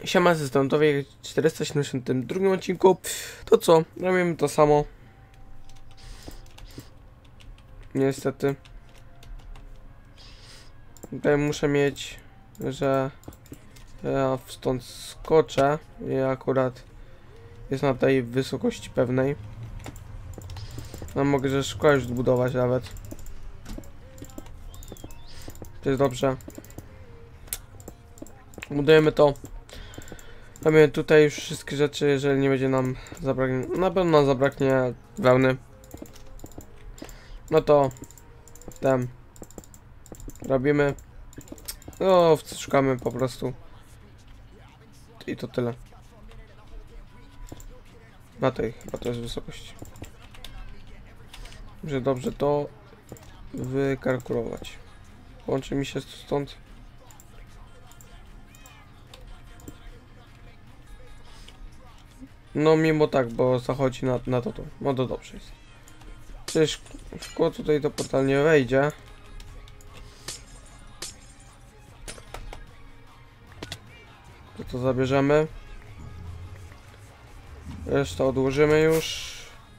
Siema asystentowie w 472 odcinku. To co? Robimy to samo. Niestety. Tutaj muszę mieć, że ja stąd skoczę i akurat jest na tej wysokości pewnej. No mogę, że szkła już zbudować nawet. To jest dobrze. Budujemy to. Mamy tutaj już wszystkie rzeczy, jeżeli nie będzie nam zabraknie, na pewno nam zabraknie wełny. No to ten robimy. No, szukamy po prostu. I to tyle. Na tej chyba to jest wysokość. Muszę dobrze to wykalkulować. Łączy mi się stąd. No mimo tak, bo zachodzi na to. No to dobrze jest. Przecież szkło tutaj to totalnie wejdzie. To zabierzemy. Resztę odłożymy już.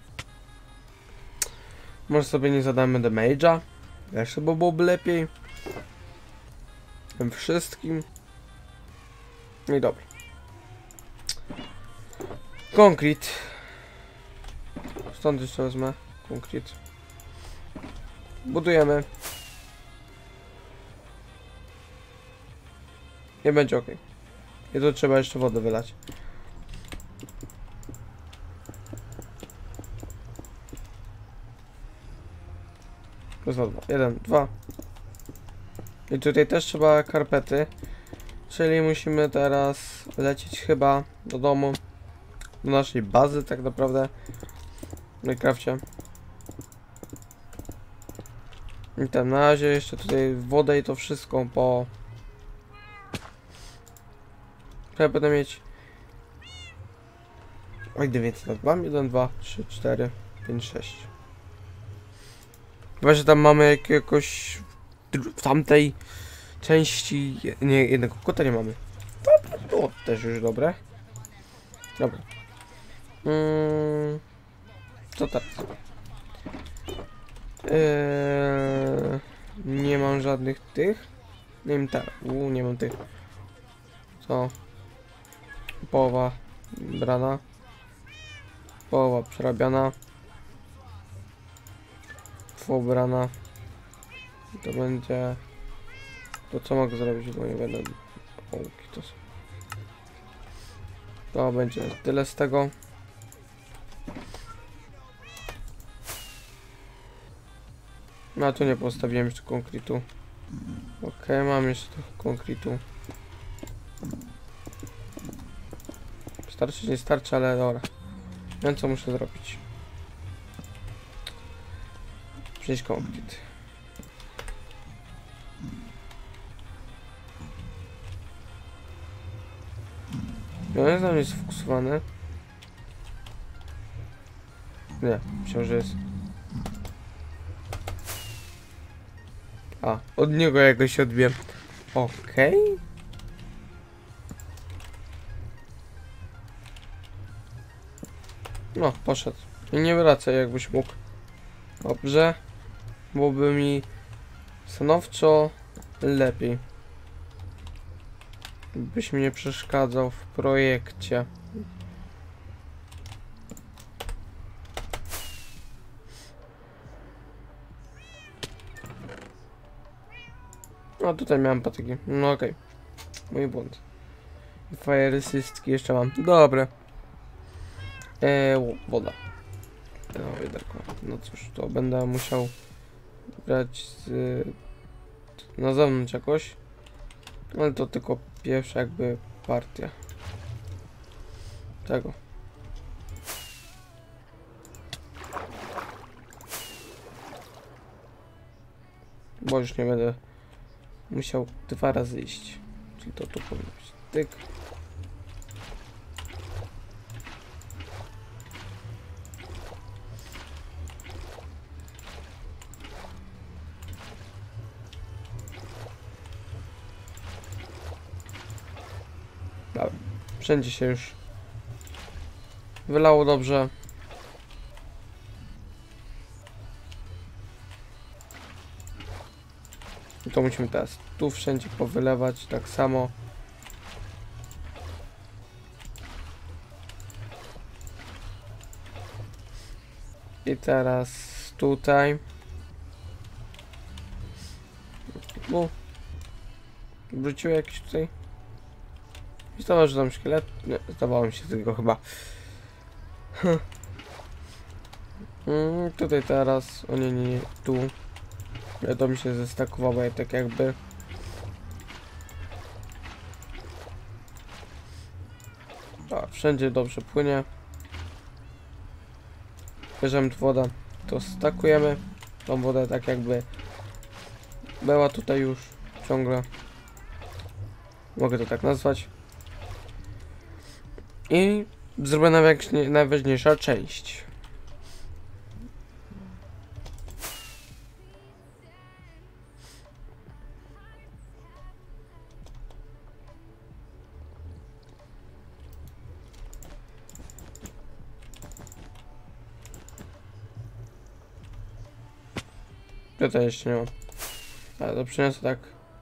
Może sobie nie zadamy damage'a. Jeszcze byłoby lepiej. Tym wszystkim. No i dobra. Konkret. Stąd jeszcze wezmę konkret. Budujemy. Nie będzie ok. I tu trzeba jeszcze wodę wylać. Plus 2. 1, 2. I tutaj też trzeba karpety. Czyli musimy teraz lecieć chyba do domu. Do naszej bazy tak naprawdę. W Minecrafcie. I tam na razie jeszcze tutaj wodę i to wszystko po... Trzeba będę mieć... Oj, gdy więcej tak mam. 1, 2, 3, 4, 5, 6. Chyba, że tam mamy jakiegoś... W tamtej części... Nie, jednego kota nie mamy. To też już dobre. Dobra. Co teraz? Nie mam żadnych tych. Nie wiem, tak. Nie mam tych. Co? Połowa brana. Połowa przerabiana. Pobrana. To będzie... To co mogę zrobić, bo nie będę... To będzie tyle z tego. No tu nie postawiłem jeszcze konkretu. Ok, mam jeszcze trochę konkretu. Starczy, nie starczy, ale dobra. Wiem co muszę zrobić. Przynieść konkret. No jest na mnie sfokusowany. Nie, myślę, że jest. A, od niego jakoś odbiłem. Okej. No, poszedł. I nie wracaj, jakbyś mógł. Dobrze. Byłoby mi stanowczo lepiej. Byś mi nie przeszkadzał w projekcie. No tutaj miałem patyki. No okej. Mój błąd. Fire assistki jeszcze mam. Dobre. Woda. No wiaderko. No cóż, to będę musiał brać z... na zewnątrz jakoś. Ale to tylko pierwsza jakby partia. Tego. Bo już nie będę musiał 2 razy iść. Czyli to tu powinno być. Tyk. Dobra. Wszędzie się już wylało dobrze. I to musimy teraz tu wszędzie powylewać, tak samo. I teraz tutaj. Wrócił jakiś tutaj. Zdawało, że tam szkielet. Nie, zdawało mi się tego chyba. Tutaj teraz. O nie, tu. To mi się zestakowało tak jakby. A, wszędzie dobrze płynie. Bierzemy tu wodę, to stakujemy. Tą wodę tak jakby była tutaj już ciągle. Mogę to tak nazwać. I zrobię najważniejsza część. Tutaj jeszcze nie ma. Ale to przyniosę tak.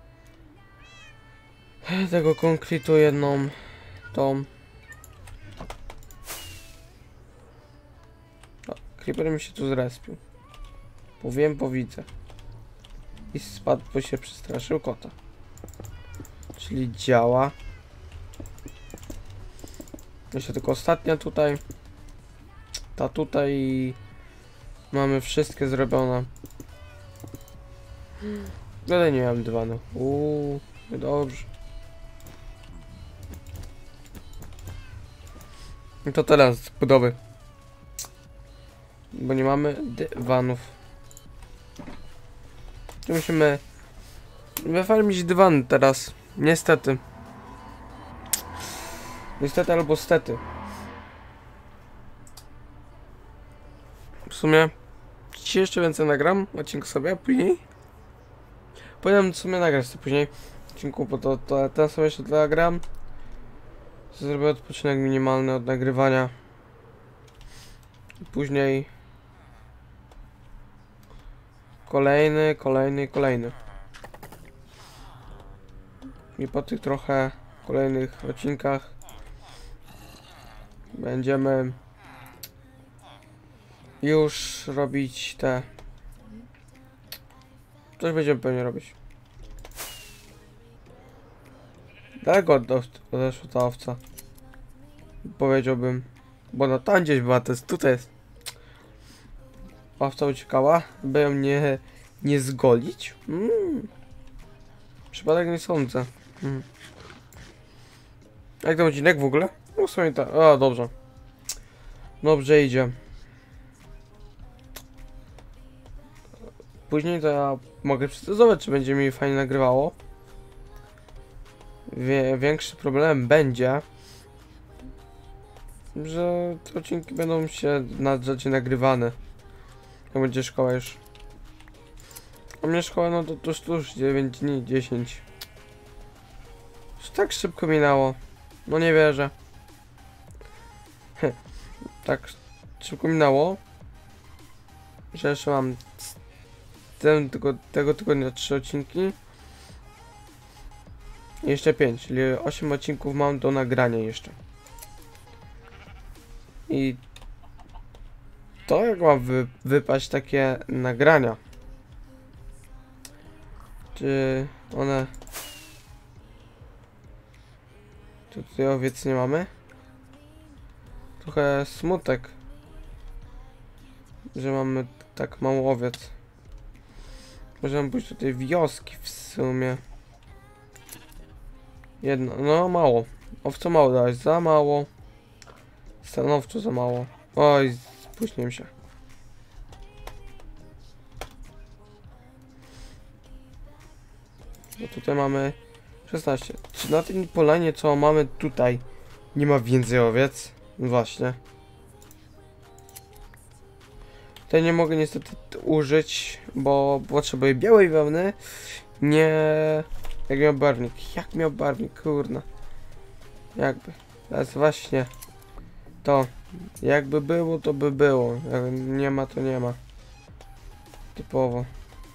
Tego konkretu jedną. Tą. O, creeper mi się tu zrespił. Powiem, bo widzę. I spadł, bo się przestraszył kota. Czyli działa. Jeszcze tylko ostatnia tutaj. Ta tutaj i mamy wszystkie zrobione. Ale nie mam dywanu. Dobrze. I to teraz z budowy. Bo nie mamy dywanów. Musimy wyfarmić dywany teraz. Niestety. Niestety albo stety. W sumie dzisiaj jeszcze więcej nagram odcinku sobie, a później powinienem w sumie nagrać to później odcinku, bo to ten sobie jeszcze nagram. Zrobię odpoczynek minimalny od nagrywania. Później kolejny. I po tych trochę kolejnych odcinkach będziemy już robić te. Coś będziemy pewnie robić. Daleko odeszła ta owca. Powiedziałbym. Bo no tam gdzieś była, to jest tutaj jest. Owca uciekała, by ją nie zgolić. Przypadek nie sądzę. Jak ten odcinek w ogóle? No w sumie tak. O, dobrze. Dobrze idzie. Później to ja mogę przetestować, czy będzie mi fajnie nagrywało. Większy problem będzie, że te odcinki będą się na zasadzie nagrywane. Jak będzie szkoła już. A mnie szkoła no to już 9 dni, 10. Już tak szybko minęło. No nie wierzę. Tak szybko minęło, że jeszcze mam tego tygodnia 3 odcinki. I jeszcze 5, czyli 8 odcinków mam do nagrania jeszcze. I to jak ma wypaść takie nagrania? Czy one... Tutaj owiec nie mamy? Trochę smutek, że mamy tak mało owiec. Możemy pójść tutaj wioski w sumie. Jedno, no mało. Owco mało dałeś, za mało. Stanowczo za mało. Oj, spóźniłem się. Bo tutaj mamy 16. Czy na tym polanie, co mamy tutaj, nie ma więcej owiec? Właśnie. Tutaj nie mogę niestety użyć, bo potrzebuję białej wełny. Nie... Jak miał barwnik? Jak miał barwnik? Kurna. Jakby. Teraz właśnie to. Jakby było, to by było. Jak nie ma, to nie ma. Typowo.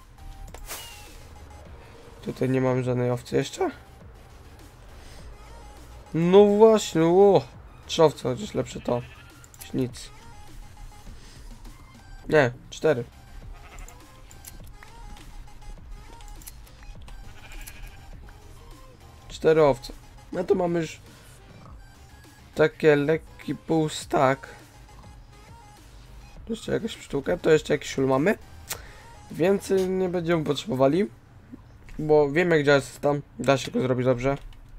Tutaj nie mam żadnej owcy jeszcze? No właśnie, o! 3 owce, chociaż lepsze to. Nic. Nie, 4. Cztery owce. No to mamy już takie lekki półstak. Jeszcze jakaś sztuka, to jeszcze jakiś ul mamy. Więcej nie będziemy potrzebowali. Bo wiem jak działa system. Da się go zrobić dobrze.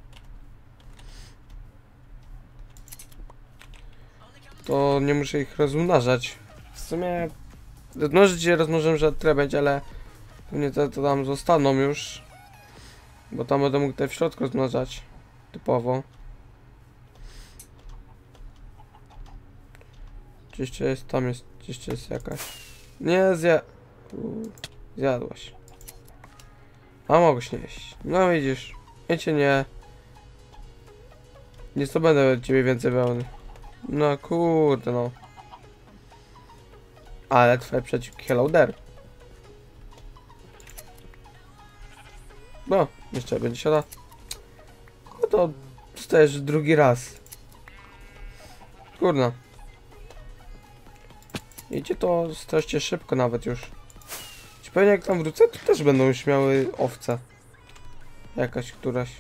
To nie muszę ich rozmnażać. W sumie rozmnożyć je rozmnożę, że tyle będzie, ale pewnie te to tam zostaną już. Bo tam będę mógł te w środku rozmnażać. Typowo. Czy jeszcze jest, tam jest, jeszcze jest jakaś. Nie zjadłaś. A mogłeś nie jeść. No widzisz. Ja cię nie zdobędę od ciebie więcej wełny. No kurde no. Ale twoje przeciwki hello there. No, jeszcze będzie siada. No to dostajesz drugi raz. Kurna. Idzie to strasznie szybko nawet już. Ci pewnie jak tam wrócę, to też będą już miały owce. Jakaś któraś.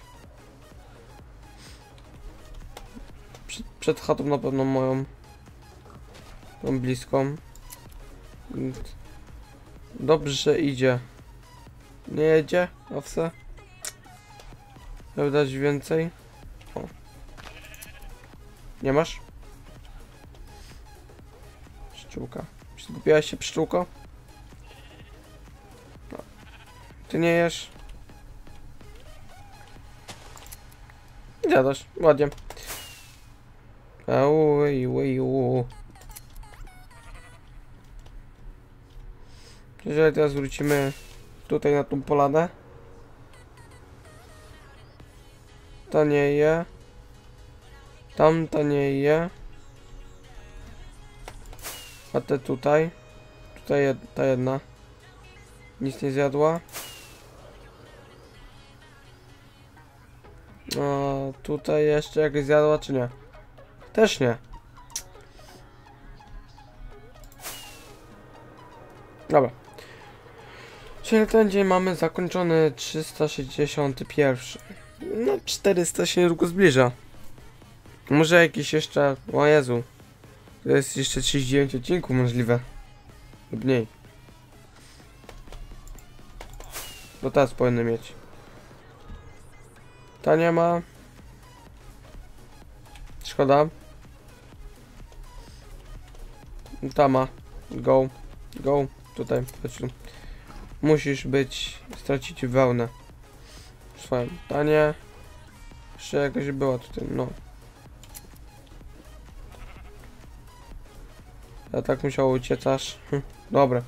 Przed chatą na pewno moją. Tą bliską. Dobrze idzie. Nie jedzie owce? Żeby dać więcej. O. Nie masz? Pszczółka. Zgubiłaś się, pszczółko? No. Ty nie jesz? Zjadasz, ładnie. Jeżeli teraz wrócimy tutaj na tą polanę. Ta nie je. Tamta nie je. A te tutaj. Tutaj ta jedna. Nic nie zjadła. No tutaj jeszcze jakieś zjadła czy nie? Też nie. Dobra. Czyli ten dzień mamy zakończony 361. No 400 się niedługo zbliża. Może jakiś jeszcze... O Jezu. To jest jeszcze 39 odcinków możliwe. Lub mniej. Bo teraz powinny mieć. Ta nie ma. Szkoda. Ta ma. Go. Go. Tutaj. Chodź tu. Musisz stracić wełnę. Swoją. Ta nie. Jeszcze jakaś była tutaj. No. Ja tak musiało uciec aż. Dobra.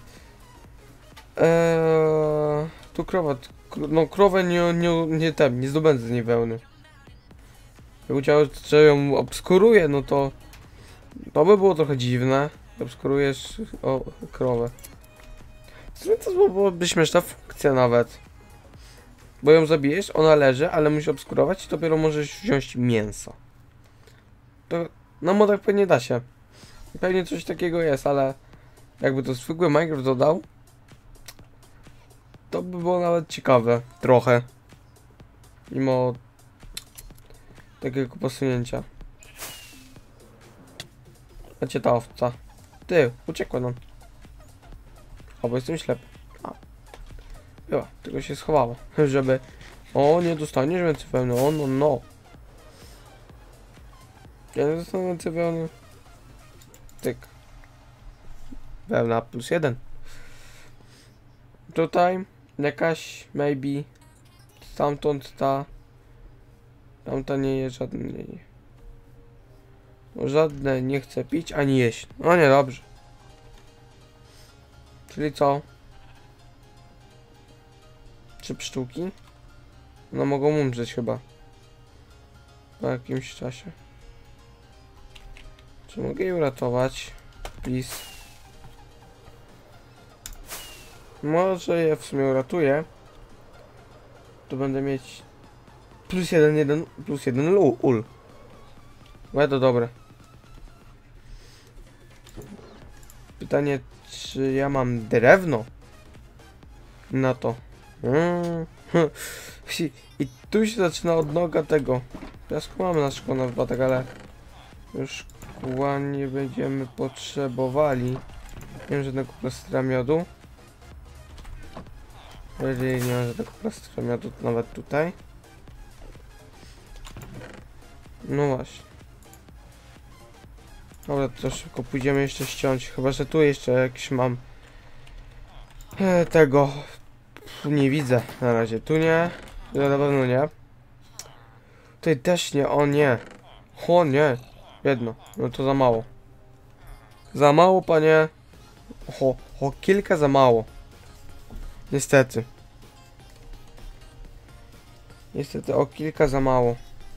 Tu krowa. No krowę nie zdobędę z niej wełny. Jak udział, że ją obskuruje, no to by było trochę dziwne. Obskurujesz krowę. W sumie to byłoby śmieszna funkcja nawet. Bo ją zabijesz, ona leży, ale musisz obskurować i dopiero możesz wziąć mięso. To na modach pewnie da się. Pewnie coś takiego jest, ale jakby to zwykły Minecraft dodał, to by było nawet ciekawe. Trochę. Mimo takiego posunięcia. Macie ta owca. Ty, uciekła nam. O, bo jestem ślepy. A. Była, tylko się schowała. Żeby... O, nie dostaniesz więcej wełny. O, no. Ja nie dostanę więcej wełny. Tyk. Wełna +1. Tutaj jakaś maybe. Stamtąd ta. Tamta nie jest żadnej. Żadne nie chce pić ani jeść. No nie, dobrze. Czyli co? 3 pszczółki? No mogą umrzeć chyba. Po jakimś czasie. Czy mogę jej uratować? Please. Może je w sumie uratuję. To będę mieć plus jeden ul. Bardzo dobre. Pytanie, czy ja mam drewno na to? I tu się zaczyna odnoga tego. Piasku mamy na szkło na wypadek, ale już szkła nie będziemy potrzebowali. Nie mam żadnego plastra miodu. Jeżeli nie ma żadnego plastra miodu, nawet tutaj. No właśnie. Dobra, to szybko pójdziemy jeszcze ściąć. Chyba, że tu jeszcze jakiś mam tego. Nie widzę na razie. Tu nie. Tu na pewno nie. Tutaj też nie. O nie. O nie. Jedno. No to za mało. Za mało, panie. O kilka za mało. Niestety. Niestety o kilka za mało.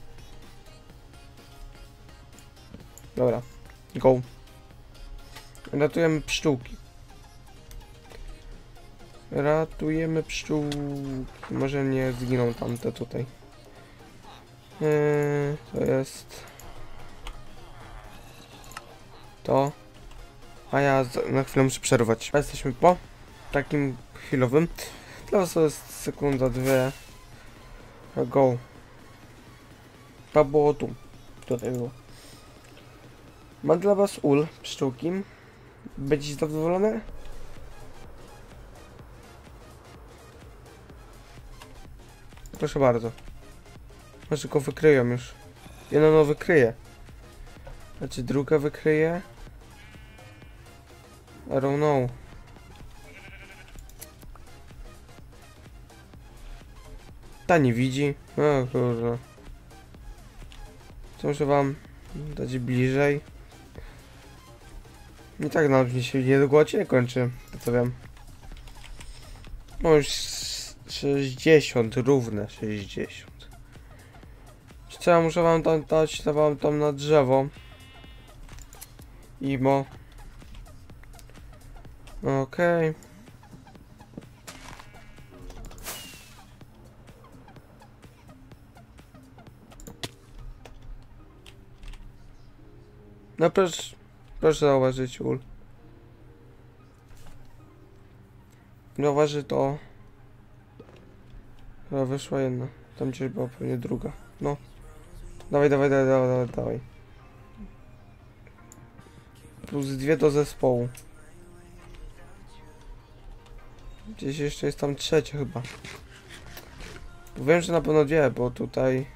Dobra. Go. Ratujemy pszczółki. Ratujemy pszczółki. Może nie zginą tamte tutaj. To jest... To. A ja na chwilę muszę przerwać. Jesteśmy po takim chwilowym. Dla was to jest sekunda, dwie. Go. To było tu. Tutaj było. Mam dla was ul, pszczółki. Będziecie zadowolone? Proszę bardzo. Może go wykryją już. Jedno no wykryje. Znaczy druga wykryje. I don't know. Ta nie widzi. O kurde. Co muszę wam dać bliżej. I tak na mnie się niedługo odcinek kończy. To co wiem. No już 60, równe 60. Co ja muszę wam tam dać? Dawałem tam na drzewo. Imo. Okej. No proszę zauważyć ul. Zauważy to. Chyba wyszła jedna. Tam gdzieś była pewnie druga. No. Dawaj. Plus dwie do zespołu. Gdzieś jeszcze jest tam trzecia chyba. Wiem, że na pewno dwie, bo tutaj...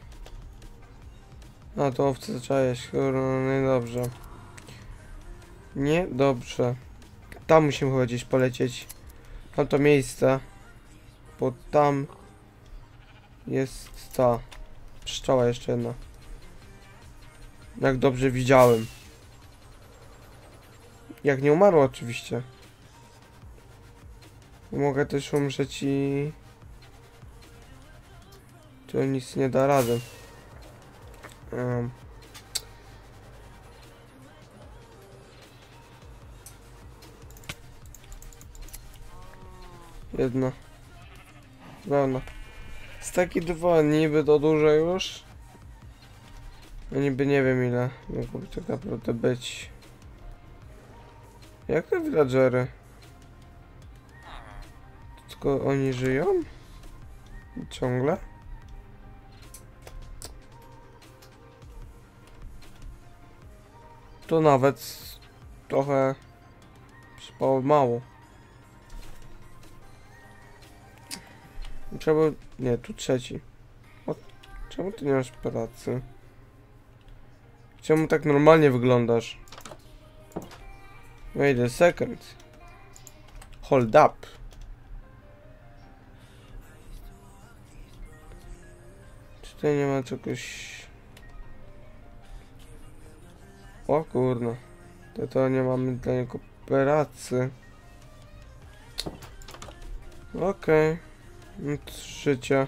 A to owce zaczęła jeść. No niedobrze. Niedobrze. Tam musimy chyba gdzieś polecieć. Tam to miejsce. Bo tam... Jest ta... Pszczoła jeszcze jedna. Jak dobrze widziałem. Jak nie umarła oczywiście. Mogę też umrzeć i... To nic nie da rady. Jedna. Dobra. Z takie dwa niby to dużo już. No niby nie wiem ile mogłoby tak naprawdę być. Jak te villagery? Tylko oni żyją? Ciągle? To nawet trochę mało. Trzeba... Nie, tu trzeci. O, czemu ty nie masz pracy? Czemu tak normalnie wyglądasz? Wait a second. Hold up. Czy tutaj nie ma czegoś... O kurno. To nie mamy dla niego pracy. Okej. Życia.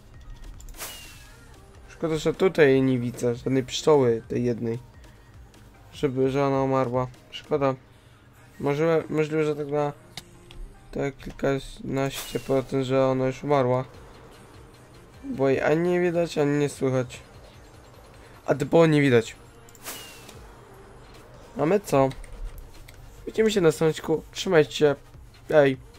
Szkoda, że tutaj nie widzę żadnej pszczoły tej jednej. że ona umarła. Szkoda. Możliwe, że tak na tak kilkanaście procent, że ona już umarła. Bo jej ani nie widać, ani nie słychać. A typowo nie widać. A my co? Widzimy się na stroneczku. Trzymajcie się. Ej.